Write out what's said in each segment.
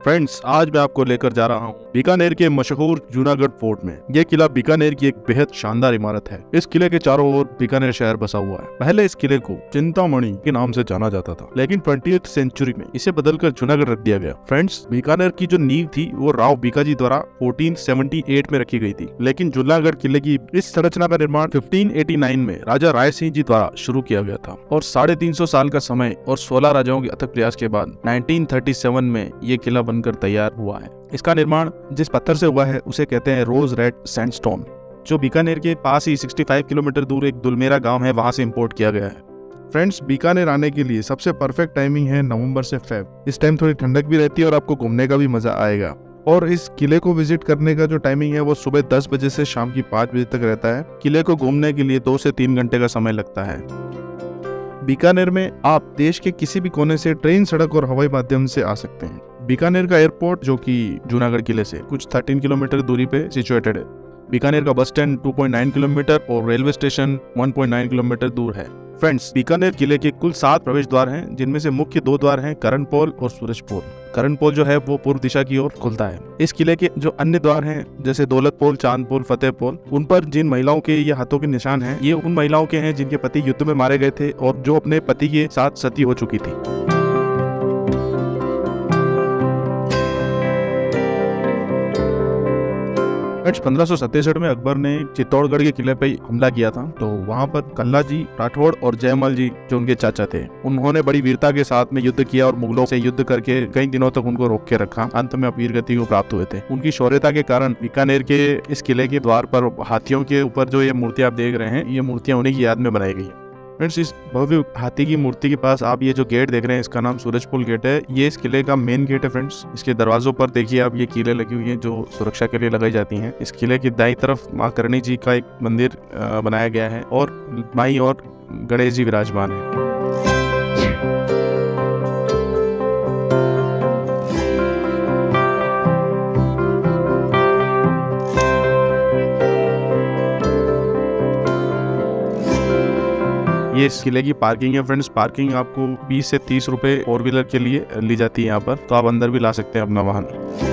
Friends, आज मैं आपको लेकर जा रहा हूँ बीकानेर के मशहूर जूनागढ़ फोर्ट में। यह किला बीकानेर की एक बेहद शानदार इमारत है। इस किले के चारों ओर बीकानेर शहर बसा हुआ है। पहले इस किले को चिंतामणि के नाम से जाना जाता था, लेकिन 20th सेंचुरी में इसे बदलकर जूनागढ़ रख दिया गया। फ्रेंड्स, बीकानेर की जो नींव थी वो राव बीकाजी द्वारा 1478 में रखी गई थी, लेकिन जूनागढ़ किले की इस संरचना का निर्माण 1589 में राजा राय सिंह जी द्वारा शुरू किया गया था और 350 साल का समय और 16 राजाओं के अथक प्रयास के बाद 1937 में ये किला बनकर तैयार हुआ है। इसका निर्माण जिस पत्थर से हुआ है उसे कहते हैं रोज रेड सैंडस्टोन, जो बीकानेर के पास ही 65 किलोमीटर दूर एक दुलमेरा गांव है, वहां से इंपोर्ट किया गया है। फ्रेंड्स, बीकानेर आने के लिए सबसे परफेक्ट टाइमिंग है नवंबर से फेब। इस टाइम थोड़ी ठंडक भी रहती है और आपको घूमने का भी मजा आएगा। और इस किले को विजिट करने का जो टाइमिंग है वो सुबह 10 बजे से शाम की 5 बजे तक रहता है। किले को घूमने के लिए 2 से 3 घंटे का समय लगता है। बीकानेर में आप देश के किसी भी कोने से ट्रेन, सड़क और हवाई माध्यम से आ सकते हैं। बीकानेर का एयरपोर्ट, जो कि जूनागढ़ किले से कुछ 13 किलोमीटर दूरी पे सिचुएटेड है। बीकानेर का बस स्टैंड 2.9 किलोमीटर और रेलवे स्टेशन 1.9 किलोमीटर दूर है। फ्रेंड्स, बीकानेर किले के कुल 7 प्रवेश द्वार हैं, जिनमें से मुख्य 2 द्वार हैं करण पोल और सूरज पोल। करण पोल जो है वो पूर्व दिशा की ओर खुलता है। इस किले के जो अन्य द्वार हैं, जैसे दौलत पोल, चांद पोल, फतेह पोल, उन पर जिन महिलाओं के ये हाथों के निशान हैं, ये उन महिलाओं के हैं जिनके पति युद्ध में मारे गए थे और जो अपने पति के साथ सती हो चुकी थी। फ्रेंड्स, 1567 में अकबर ने चित्तौड़गढ़ के किले पे हमला किया था, तो वहां पर कल्ला जी राठौड़ और जयमल जी, जो उनके चाचा थे, उन्होंने बड़ी वीरता के साथ में युद्ध किया और मुगलों से युद्ध करके कई दिनों तक उनको रोक के रखा। अंत में वीर गति को प्राप्त हुए थे। उनकी शौर्यता के कारण बीकानेर के इस किले के द्वार पर हाथियों के ऊपर जो ये मूर्तियां आप देख रहे हैं, ये मूर्तियां उन्हीं की याद में बनाई गई है। फ्रेंड्स, इस भव्य हाथी की मूर्ति के पास आप ये जो गेट देख रहे हैं, इसका नाम सूरजपुल गेट है। ये इस किले का मेन गेट है। फ्रेंड्स, इसके दरवाजों पर देखिए आप, ये कीलें लगी हुई हैं जो सुरक्षा के लिए लगाई जाती हैं। इस किले की दाईं तरफ मां करणी जी का एक मंदिर बनाया गया है और बाईं ओर गणेश जी विराजमान है। ये इस किले की पार्किंग है। फ्रेंड्स, पार्किंग आपको 20 से 30 रुपए 4 व्हीलर के लिए ली जाती है यहाँ पर, तो आप अंदर भी ला सकते हैं अपना वाहन।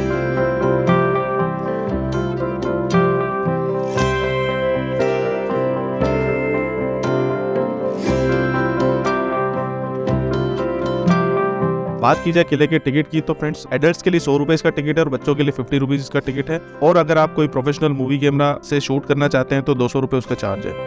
बात की जाए किले के टिकट की, तो फ्रेंड्स, एडल्ट्स के लिए 100 रुपए इसका टिकट है और बच्चों के लिए 50 रुपीज इसका टिकट है। और अगर आप कोई प्रोफेशनल मूवी कैमरा से शूट करना चाहते हैं तो 200 रुपए उसका चार्ज है।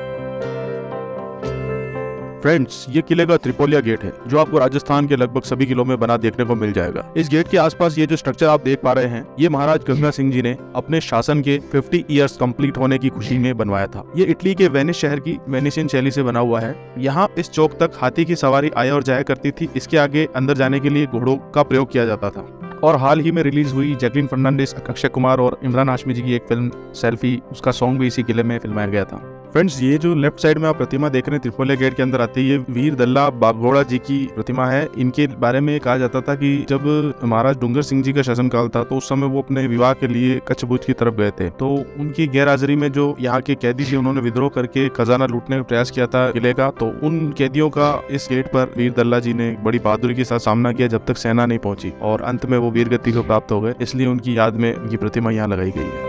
फ्रेंड्स, ये किले का त्रिपोलिया गेट है, जो आपको राजस्थान के लगभग सभी किलों में बना देखने को मिल जाएगा। इस गेट के आसपास ये जो स्ट्रक्चर आप देख पा रहे हैं, ये महाराज गंगा सिंह जी ने अपने शासन के 50 ईयर्स कंप्लीट होने की खुशी में बनवाया था। ये इटली के वेनिस शहर की वेनिसियन शैली से बना हुआ है। यहाँ इस चौक तक हाथी की सवारी आया और जाया करती थी। इसके आगे अंदर जाने के लिए घोड़ों का प्रयोग किया जाता था। और हाल ही में रिलीज हुई जैकलीन फर्नांडिस, अक्षय कुमार और इमरान हाशमी जी की एक फिल्म सेल्फी, उसका सॉन्ग भी इसी किले में फिल्माया गया था। फ्रेंड्स, ये जो लेफ्ट साइड में आप प्रतिमा देख रहे हैं त्रिपोलिया गेट के अंदर आती है, ये वीर दल्ला बागोड़ा जी की प्रतिमा है। इनके बारे में कहा जाता था कि जब महाराज डूंगर सिंह जी का शासनकाल था तो उस समय वो अपने विवाह के लिए कच्छ भुज की तरफ गए थे, तो उनकी गैरहाजिरी में जो यहाँ के कैदी थे उन्होंने विद्रोह करके खजाना लूटने का प्रयास किया था किले का। तो उन कैदियों का इस गेट पर वीर दल्ला जी ने बड़ी बहादुरी के साथ सामना किया जब तक सेना नहीं पहुंची, और अंत में वो वीर गति को प्राप्त हो गए। इसलिए उनकी याद में उनकी प्रतिमा यहाँ लगाई गई है।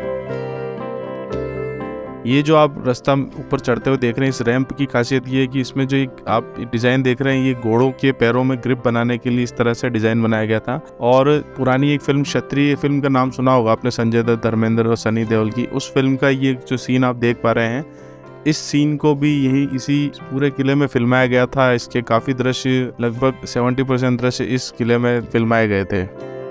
ये जो आप रास्ता ऊपर चढ़ते हुए देख रहे हैं, इस रैंप की खासियत ये है कि इसमें जो एक आप डिजाइन देख रहे हैं, ये घोड़ों के पैरों में ग्रिप बनाने के लिए इस तरह से डिजाइन बनाया गया था। और पुरानी एक फिल्म क्षत्रिय फिल्म का नाम सुना होगा आपने, संजय दत्त, धर्मेंद्र और सनी देओल की, उस फिल्म का ये जो सीन आप देख पा रहे हैं, इस सीन को भी यही इसी पूरे किले में फिल्माया गया था। इसके काफी दृश्य, लगभग 70% दृश्य इस किले में फिल्माए गए थे।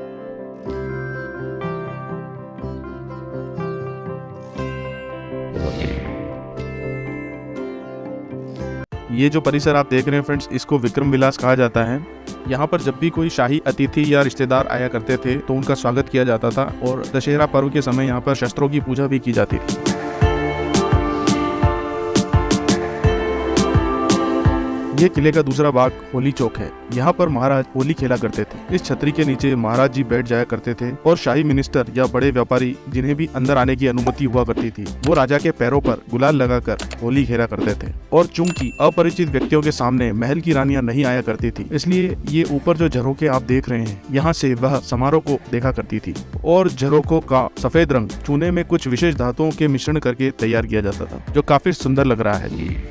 ये जो परिसर आप देख रहे हैं फ्रेंड्स, इसको विक्रम विलास कहा जाता है। यहाँ पर जब भी कोई शाही अतिथि या रिश्तेदार आया करते थे तो उनका स्वागत किया जाता था और दशहरा पर्व के समय यहाँ पर शस्त्रों की पूजा भी की जाती थी। ये किले का दूसरा भाग होली चौक है। यहाँ पर महाराज होली खेला करते थे। इस छतरी के नीचे महाराज जी बैठ जाया करते थे और शाही मिनिस्टर या बड़े व्यापारी जिन्हें भी अंदर आने की अनुमति हुआ करती थी, वो राजा के पैरों पर गुलाल लगाकर होली खेला करते थे। और चूंकि अपरिचित व्यक्तियों के सामने महल की रानियां नहीं आया करती थी, इसलिए ये ऊपर जो झरोखे आप देख रहे हैं, यहाँ से वह समारोह को देखा करती थी। और झरोखों का सफेद रंग चूने में कुछ विशेष धातुओं के मिश्रण करके तैयार किया जाता था, जो काफी सुंदर लग रहा है।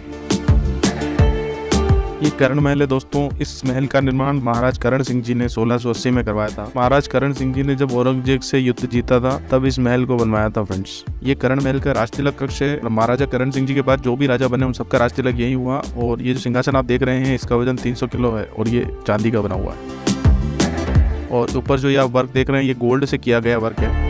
ये करण महल है दोस्तों। इस महल का निर्माण महाराज करण सिंह जी ने 1680 में करवाया था। महाराज करण सिंह जी ने जब औरंगजेब से युद्ध जीता था तब इस महल को बनवाया था फ्रेंड्स। ये करण महल का राजतिलक कक्ष है। महाराजा करण सिंह जी के बाद जो भी राजा बने उन सबका राजतिलक यही हुआ। और ये जो सिंहासन आप देख रहे हैं इसका वजन 300 किलो है और ये चांदी का बना हुआ है। और ऊपर जो ये वर्क देख रहे हैं ये गोल्ड से किया गया वर्क है।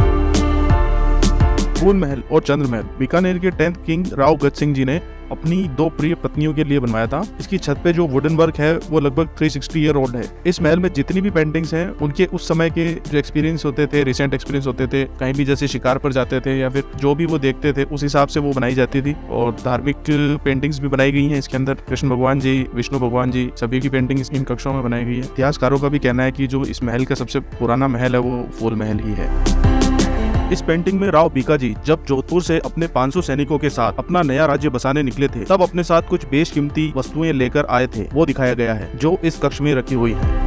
फूल महल और चंद्र महल बीकानेर के 10th किंग राव गज सिंह जी ने अपनी 2 प्रिय पत्नियों के लिए बनवाया था। इसकी छत पे जो वुडन वर्क है वो लगभग 360 ईयर ओल्ड है। इस महल में जितनी भी पेंटिंग्स हैं उनके उस समय के जो एक्सपीरियंस होते थे, रिसेंट एक्सपीरियंस होते थे, कहीं भी जैसे शिकार पर जाते थे या फिर जो भी वो देखते थे उस हिसाब से वो बनाई जाती थी। और धार्मिक पेंटिंग्स भी बनाई गई हैं इसके अंदर। कृष्ण भगवान जी, विष्णु भगवान जी, सभी की पेंटिंग इन कक्षों में बनाई गई है। इतिहासकारों का भी कहना है कि जो इस महल का सबसे पुराना महल है वो फूल महल ही है। इस पेंटिंग में राव बीकाजी जब जोधपुर से अपने 500 सैनिकों के साथ अपना नया राज्य बसाने निकले थे तब अपने साथ कुछ बेशकीमती वस्तुएं लेकर आए थे, वो दिखाया गया है जो इस कक्ष में रखी हुई है।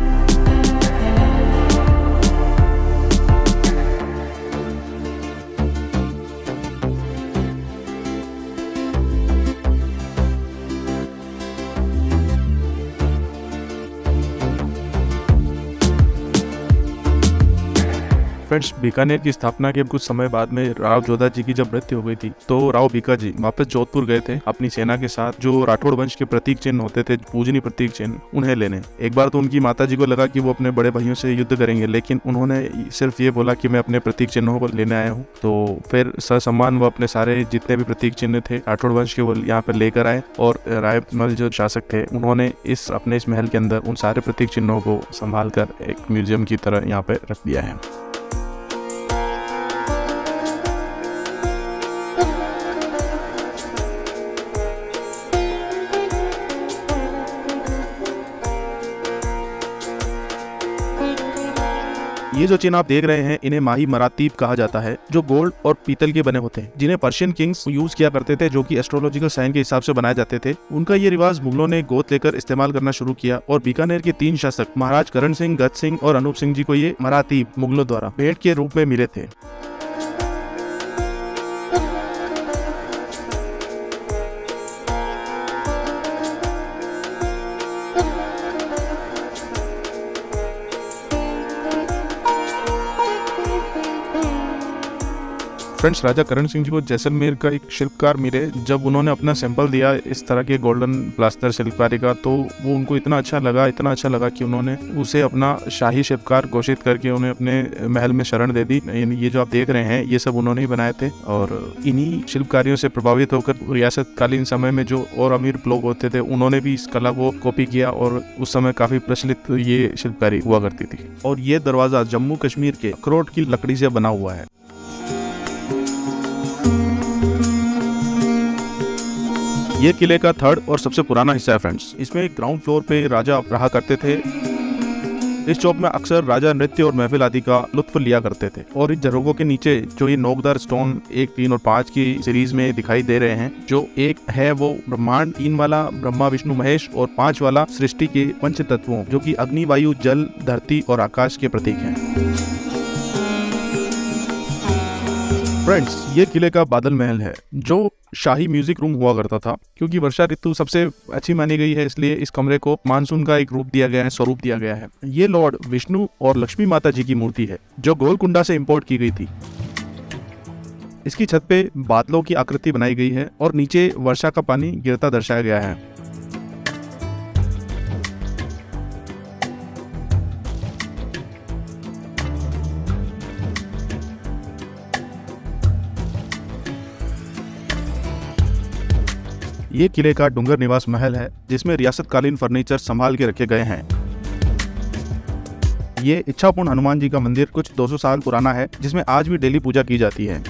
फ्रेंड्स, बीकानेर की स्थापना के कुछ समय बाद में राव जोधा जी की जब मृत्यु हो गई थी तो राव बीकाजी वापस जोधपुर गए थे अपनी सेना के साथ। जो राठौड़ वंश के प्रतीक चिन्ह होते थे, पूजनीय प्रतीक चिन्ह, उन्हें लेने। एक बार तो उनकी माता जी को लगा कि वो अपने बड़े भाइयों से युद्ध करेंगे, लेकिन उन्होंने सिर्फ ये बोला कि मैं अपने प्रतीक चिन्हों को लेने आया हूँ। तो फिर ससम्मान वो अपने सारे जितने भी प्रतीक चिन्ह थे राठौड़ वंश के वो यहाँ पर लेकर आए। और रायमल जो शासक थे उन्होंने इस महल के अंदर उन सारे प्रतीक चिन्हों को संभाल कर एक म्यूजियम की तरह यहाँ पे रख दिया है। ये जो चिन्ह आप देख रहे हैं इन्हें माही मरातीब कहा जाता है, जो गोल्ड और पीतल के बने होते हैं, जिन्हें पर्शियन किंग्स यूज किया करते थे, जो कि एस्ट्रोलॉजिकल साइन के हिसाब से बनाए जाते थे। उनका ये रिवाज मुगलों ने गोद लेकर इस्तेमाल करना शुरू किया और बीकानेर के 3 शासक महाराज करण सिंह, गज सिंह और अनूप सिंह जी को ये मरातीब मुगलों द्वारा भेंट के रूप में मिले थे। फ्रेंड्स, राजा करण सिंह जी को जैसलमेर का एक शिल्पकार मिले। जब उन्होंने अपना सैंपल दिया इस तरह के गोल्डन प्लास्टर शिल्पकारी का तो वो उनको इतना अच्छा लगा कि उन्होंने उसे अपना शाही शिल्पकार घोषित करके उन्हें अपने महल में शरण दे दी। ये जो आप देख रहे हैं ये सब उन्होंने ही बनाए थे और इन्हीं शिल्पकारियों से प्रभावित होकर रियासतकालीन समय में जो और अमीर लोग होते थे उन्होंने भी इस कला को कॉपी किया और उस समय काफी प्रचलित ये शिल्पकारी हुआ करती थी। और ये दरवाजा जम्मू कश्मीर के अखरोट की लकड़ी से बना हुआ है। ये किले का 3rd और सबसे पुराना हिस्सा है फ्रेंड्स। इसमें ग्राउंड फ्लोर पे राजा रहा करते थे। इस चौक में अक्सर राजा नृत्य और महफिल आदि का लुत्फ लिया करते थे। और इस झरोखों के नीचे जो ये नोकदार स्टोन 1, 3 और 5 की सीरीज में दिखाई दे रहे हैं, जो एक है वो ब्रह्मांड, 3 वाला ब्रह्मा विष्णु महेश और 5 वाला सृष्टि के पंच तत्वों, जो कि अग्नि, वायु, जल, धरती और आकाश के प्रतीक हैं। फ्रेंड्स, ये किले का बादल महल है जो शाही म्यूजिक रूम हुआ करता था। क्योंकि वर्षा ऋतु सबसे अच्छी मानी गई है इसलिए इस कमरे को मानसून का एक रूप दिया गया है, स्वरूप दिया गया है। ये लॉर्ड विष्णु और लक्ष्मी माता जी की मूर्ति है जो गोलकुंडा से इंपोर्ट की गई थी। इसकी छत पे बादलों की आकृति बनाई गई है और नीचे वर्षा का पानी गिरता दर्शाया गया है। ये किले का डूंगर निवास महल है जिसमें रियासतकालीन फर्नीचर संभाल के रखे गए हैं। ये इच्छापूर्ण हनुमान जी का मंदिर कुछ 200 साल पुराना है जिसमें आज भी डेली पूजा की जाती है।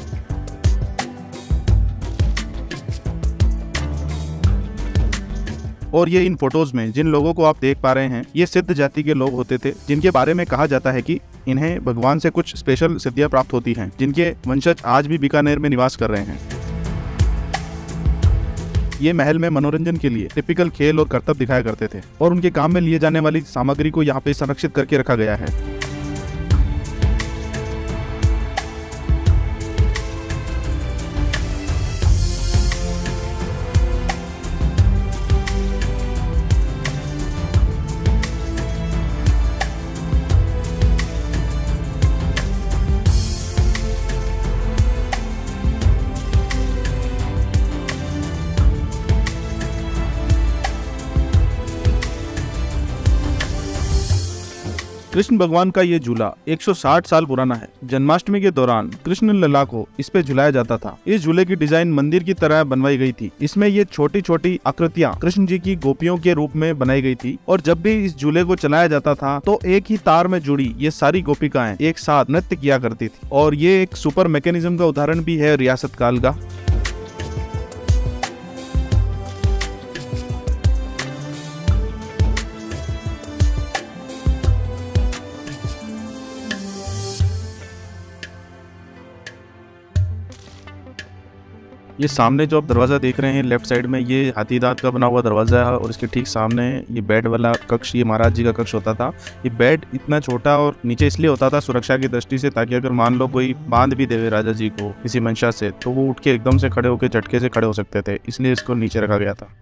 और ये इन फोटोज में जिन लोगों को आप देख पा रहे हैं ये सिद्ध जाति के लोग होते थे, जिनके बारे में कहा जाता है कि इन्हें भगवान से कुछ स्पेशल सिद्धियां प्राप्त होती हैं, जिनके वंशज आज भी बीकानेर में निवास कर रहे हैं। ये महल में मनोरंजन के लिए टिपिकल खेल और करतब दिखाया करते थे और उनके काम में लिए जाने वाली सामग्री को यहाँ पे संरक्षित करके रखा गया है। कृष्ण भगवान का ये झूला 160 साल पुराना है। जन्माष्टमी के दौरान कृष्ण लला को इस पे झुलाया जाता था। इस झूले की डिजाइन मंदिर की तरह बनवाई गई थी। इसमें ये छोटी छोटी आकृतियां कृष्ण जी की गोपियों के रूप में बनाई गई थी और जब भी इस झूले को चलाया जाता था तो एक ही तार में जुड़ी ये सारी गोपिकाएं एक साथ नृत्य किया करती थी और ये एक सुपर मैकेनिज्म का उदाहरण भी है रियासत काल का। ये सामने जो आप दरवाज़ा देख रहे हैं लेफ्ट साइड में, ये हाथी दांत का बना हुआ दरवाज़ा है और इसके ठीक सामने ये बेड वाला कक्ष, ये महाराज जी का कक्ष होता था। ये बेड इतना छोटा और नीचे इसलिए होता था सुरक्षा की दृष्टि से, ताकि अगर मान लो कोई बांध भी देवे राजा जी को किसी मंशा से तो वो उठ के एकदम से खड़े होकर झटके से खड़े हो सकते थे, इसलिए इसको नीचे रखा गया था।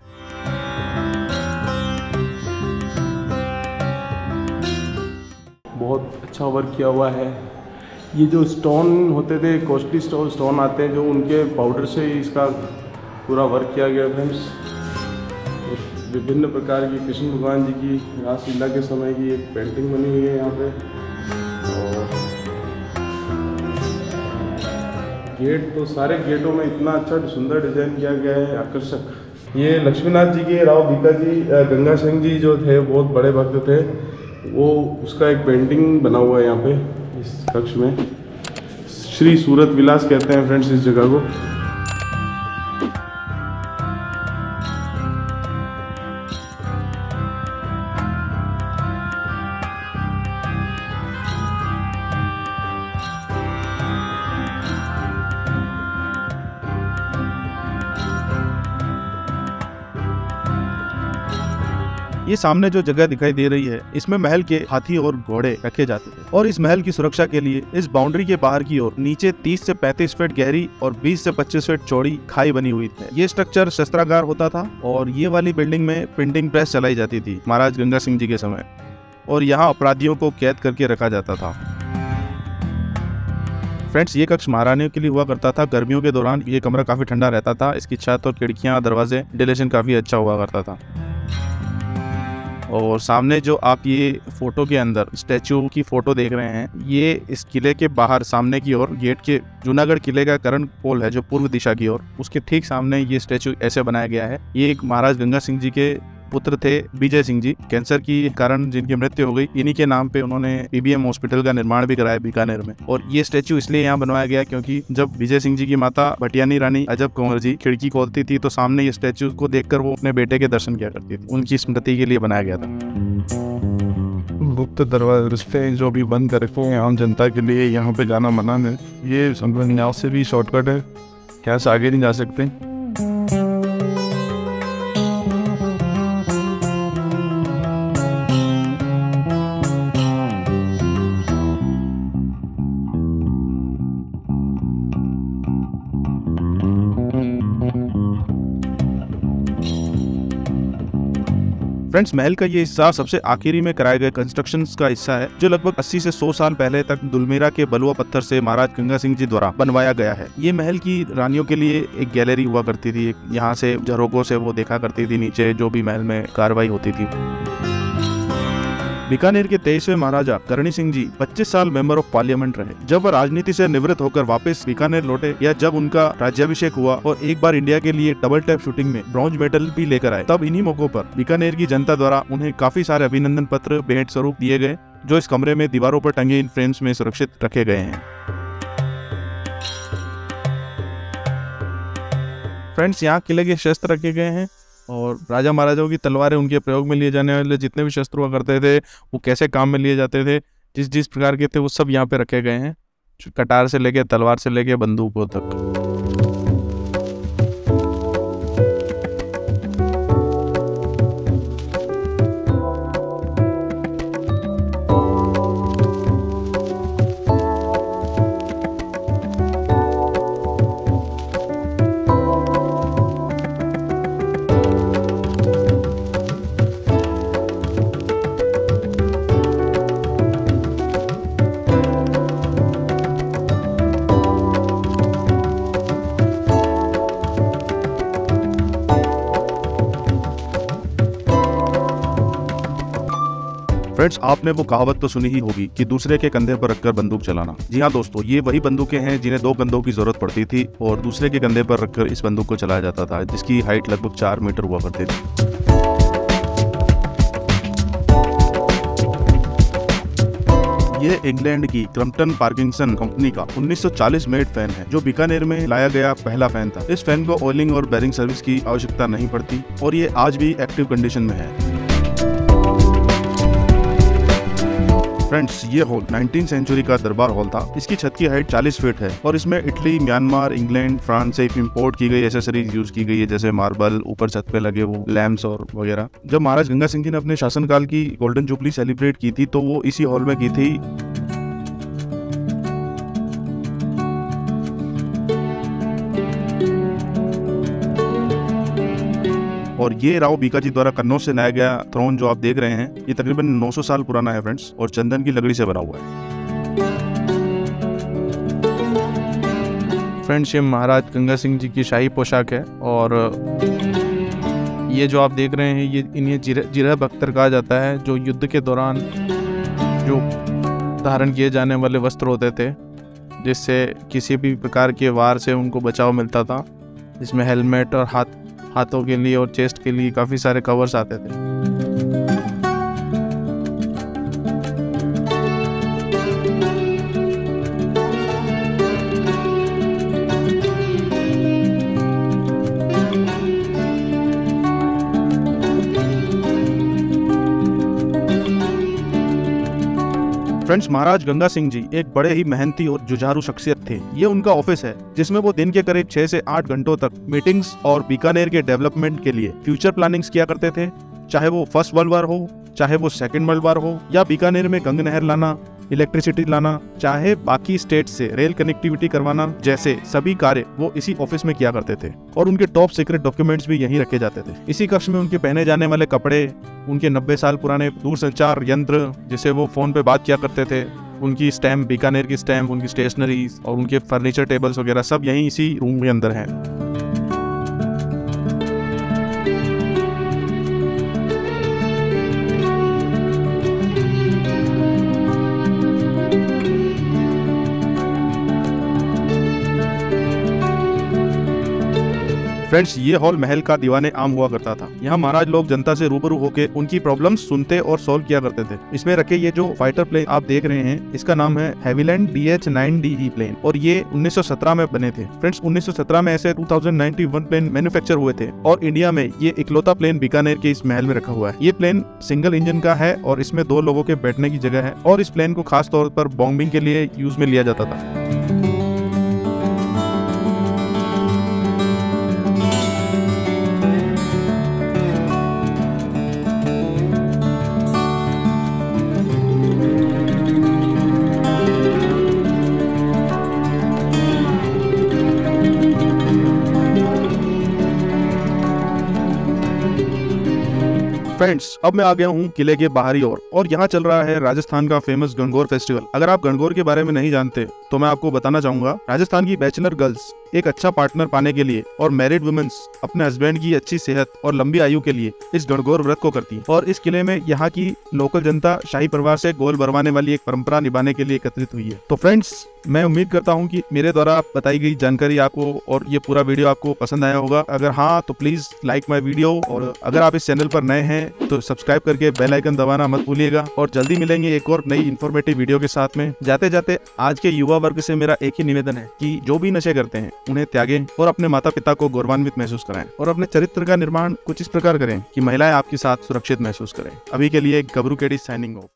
बहुत अच्छा वर्क किया हुआ है। ये जो स्टोन होते थे, कॉस्टली स्टोन आते हैं जो, उनके पाउडर से इसका पूरा वर्क किया गया फ्रेंड्स। विभिन्न प्रकार की कृष्ण भगवान जी की रासलीला के समय की एक पेंटिंग बनी हुई है यहाँ पे। और गेट तो सारे गेटों में इतना अच्छा सुंदर डिजाइन किया गया है, आकर्षक। ये लक्ष्मीनाथ जी के राव बीका जी, गंगा सिंह जी जो थे बहुत बड़े भक्त थे, वो उसका एक पेंटिंग बना हुआ है यहाँ पे इस कक्ष में। श्री सूरत विलास कहते हैं फ्रेंड्स इस जगह को। ये सामने जो जगह दिखाई दे रही है इसमें महल के हाथी और घोड़े रखे जाते थे और इस महल की सुरक्षा के लिए इस बाउंड्री के बाहर की ओर नीचे 30 से 35 फीट गहरी और 20 से 25 फीट चौड़ी खाई बनी हुई थी। ये स्ट्रक्चर शस्त्रागार होता था और ये वाली बिल्डिंग में प्रिंटिंग प्रेस चलाई जाती थी महाराज गंगा सिंह जी के समय, और यहाँ अपराधियों को कैद करके रखा जाता था। फ्रेंड्स, ये कक्ष महारानियों के लिए हुआ करता था। गर्मियों के दौरान ये कमरा काफी ठंडा रहता था। इसकी छत और खिड़कियां, दरवाजे, वेंटिलेशन काफी अच्छा हुआ करता था। और सामने जो आप ये फोटो के अंदर स्टैचू की फोटो देख रहे हैं, ये इस किले के बाहर सामने की ओर गेट के जूनागढ़ किले का करण पोल है जो पूर्व दिशा की ओर, उसके ठीक सामने ये स्टैचू ऐसे बनाया गया है। ये एक महाराज गंगा सिंह जी के पुत्र थे, विजय सिंह जी। कैंसर की कारण जिनकी मृत्यु हो गई, इन्हीं के नाम पे उन्होंने पीबीएम हॉस्पिटल का निर्माण भी कराया बीकानेर में। और ये स्टैचू इसलिए यहाँ बनवाया गया क्योंकि जब विजय सिंह जी की माता भटियानी रानी अजब कंवर जी खिड़की खोलती थी तो सामने ये स्टैचू को देखकर वो अपने बेटे के दर्शन किया करती थी। उनकी स्मृति के लिए बनाया गया था। गुप्त दरवाजे जो भी बंद कर रखे हैं आम जनता के लिए, यहाँ पे जाना मना है। ये यहाँ से भी शॉर्टकट है, यहाँ से आगे नहीं जा सकते। फ्रेंड्स, महल का ये हिस्सा सबसे आखिरी में कराए गए कंस्ट्रक्शंस का हिस्सा है जो लगभग 80 से 100 साल पहले तक दुलमेरा के बलुआ पत्थर से महाराज गंगा सिंह जी द्वारा बनवाया गया है। ये महल की रानियों के लिए एक गैलरी हुआ करती थी। यहाँ से झरोकों से वो देखा करती थी नीचे जो भी महल में कार्रवाई होती थी। बीकानेर के 23वें महाराजा करणी सिंह जी 25 साल मेंबर ऑफ पार्लियामेंट रहे। जब वह राजनीति से निवृत्त होकर वापस बीकानेर लौटे या जब उनका राज्याभिषेक हुआ और एक बार इंडिया के लिए डबल टैप शूटिंग में ब्रॉन्ज मेडल भी लेकर आए, तब इन्हीं मौकों पर बीकानेर की जनता द्वारा उन्हें काफी सारे अभिनंदन पत्र भेंट स्वरूप दिए गए, जो इस कमरे में दीवारों पर टंगे इन फ्रेम्स में सुरक्षित रखे गए हैं। फ्रेंड्स, यहाँ किले के शस्त्र रखे गए हैं और राजा महाराजाओं की तलवारें, उनके प्रयोग में लिए जाने वाले जितने भी शस्त्र हुआ करते थे वो कैसे काम में लिए जाते थे, जिस जिस प्रकार के थे वो सब यहाँ पे रखे गए हैं, कटार से लेके तलवार से लेके बंदूकों तक। फ्रेंड्स, आपने वो कहावत तो सुनी ही होगी कि दूसरे के कंधे पर रखकर बंदूक चलाना। जी हाँ दोस्तों, ये वही बंदूकें हैं जिन्हें 2 कंधों की जरूरत पड़ती थी और दूसरे के कंधे पर रखकर इस बंदूक को चलाया जाता था, जिसकी हाइट लगभग 4 मीटर हुआ करती थी। ये इंग्लैंड की क्रम्पटन पार्किंसन कंपनी का 1940 मेड फैन है, जो बीकानेर में लाया गया पहला फैन था। इस फैन को ऑयलिंग और बेरिंग सर्विस की आवश्यकता नहीं पड़ती और ये आज भी एक्टिव कंडीशन में है। फ्रेंड्स, ये हॉल 19वीं सेंचुरी का दरबार हॉल था। इसकी छत की हाइट 40 फीट है और इसमें इटली, म्यांमार, इंग्लैंड, फ्रांस से इंपोर्ट की गई एसेसरीज यूज की गई है, जैसे मार्बल, ऊपर छत पे लगे वो लैम्प्स और वगैरह। जब महाराज गंगा सिंह जी ने अपने शासनकाल की गोल्डन जुबली सेलिब्रेट की थी तो वो इसी हॉल में की थी। और ये राव बीकाजी द्वारा कन्नौज से लाया गया थ्रोन जो आप देख रहे हैं, ये तकरीबन 900 साल पुराना है फ्रेंड्स, और चंदन की लकड़ी से बना हुआ है। फ्रेंड्स, ये महाराज गंगा सिंह जी की शाही पोशाक है और ये जो आप देख रहे हैं ये इन्हें जिरह बख्तर कहा जाता है, जो युद्ध के दौरान जो धारण किए जाने वाले वस्त्र होते थे, जिससे किसी भी प्रकार के वार से उनको बचाव मिलता था। इसमें हेलमेट और हाथों के लिए और चेस्ट के लिए काफ़ी सारे कवर्स आते थे। फ्रेंड्स, महाराज गंगा सिंह जी एक बड़े ही मेहनती और जुझारू शख्सियत थे। ये उनका ऑफिस है जिसमें वो दिन के करीब 6 से 8 घंटों तक मीटिंग्स और बीकानेर के डेवलपमेंट के लिए फ्यूचर प्लानिंग्स किया करते थे। चाहे वो फर्स्ट वर्ल्ड वार हो, चाहे वो सेकंड वर्ल्ड वार हो, या बीकानेर में गंग नहर लाना, इलेक्ट्रिसिटी लाना, चाहे बाकी स्टेट से रेल कनेक्टिविटी करवाना, जैसे सभी कार्य वो इसी ऑफिस में किया करते थे। और उनके टॉप सीक्रेट डॉक्यूमेंट्स भी यहीं रखे जाते थे। इसी कक्ष में उनके पहने जाने वाले कपड़े, उनके 90 साल पुराने दूरसंचार यंत्र जिसे वो फोन पे बात किया करते थे, उनकी स्टैम्प, बीकानेर की स्टैम्प, उनकी स्टेशनरीज और उनके फर्नीचर टेबल्स वगैरह सब यहीं इसी रूम के अंदर हैं। फ्रेंड्स, ये हॉल महल का दीवाने आम हुआ करता था। यहाँ महाराज लोग जनता से रूबरू होकर उनकी प्रॉब्लम्स सुनते और सॉल्व किया करते थे। इसमें रखे ये जो फाइटर प्लेन आप देख रहे हैं, इसका नाम है हैविलैंड DH-9DE प्लेन और ये 1917 में बने थे। फ्रेंड्स, 1917 में ऐसे 2091 प्लेन मैन्युफैक्चर हुए थे और इंडिया में ये इकलौता प्लेन बीकानेर के इस महल में रखा हुआ है। ये प्लेन सिंगल इंजन का है और इसमें 2 लोगों के बैठने की जगह है और इस प्लेन को खास तौर पर बॉम्बिंग के लिए यूज में लिया जाता था। फ्रेंड्स, अब मैं आ गया हूँ किले के बाहरी ओर और यहाँ चल रहा है राजस्थान का फेमस गणगौर फेस्टिवल। अगर आप गणगौर के बारे में नहीं जानते तो मैं आपको बताना चाहूंगा। राजस्थान की बैचलर गर्ल्स एक अच्छा पार्टनर पाने के लिए और मैरिड वुमेन्स अपने हस्बैंड की अच्छी सेहत और लंबी आयु के लिए इस गणगौर व्रत को करती है। और इस किले में यहाँ की लोकल जनता शाही परिवार से गोल भरवाने वाली एक परंपरा निभाने के लिए एकत्रित हुई है। तो फ्रेंड्स, मैं उम्मीद करता हूँ कि मेरे द्वारा बताई गई जानकारी आपको और ये पूरा वीडियो आपको पसंद आया होगा। अगर हाँ तो प्लीज लाइक माय वीडियो, और अगर आप इस चैनल पर नए हैं तो सब्सक्राइब करके बेल आइकन दबाना मत भूलिएगा। और जल्दी मिलेंगे एक और नई इन्फॉर्मेटिव वीडियो के साथ में। जाते जाते आज के युवा वर्ग से मेरा एक ही निवेदन है कि जो भी नशे करते हैं उन्हें त्यागें और अपने माता पिता को गौरवान्वित महसूस कराएं और अपने चरित्र का निर्माण कुछ इस प्रकार करें कि महिलाएं आपके साथ सुरक्षित महसूस करें। अभी के लिए गबरू केडी साइनिंग ऑफ।